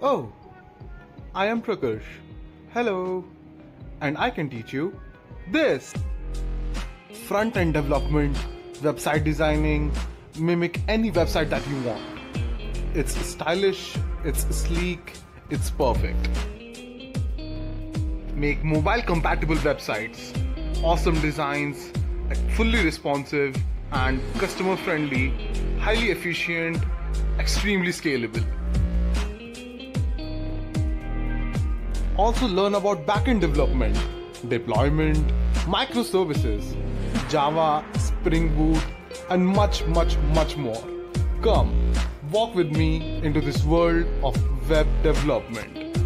Oh, I am Prakash. Hello. And I can teach you this. Front end development, website designing, mimic any website that you want. It's stylish, it's sleek, it's perfect. Make mobile compatible websites, awesome designs, fully responsive and customer friendly, highly efficient, extremely scalable. Also learn about backend development, deployment, microservices, Java, Spring Boot, and much more. Come, walk with me into this world of web development.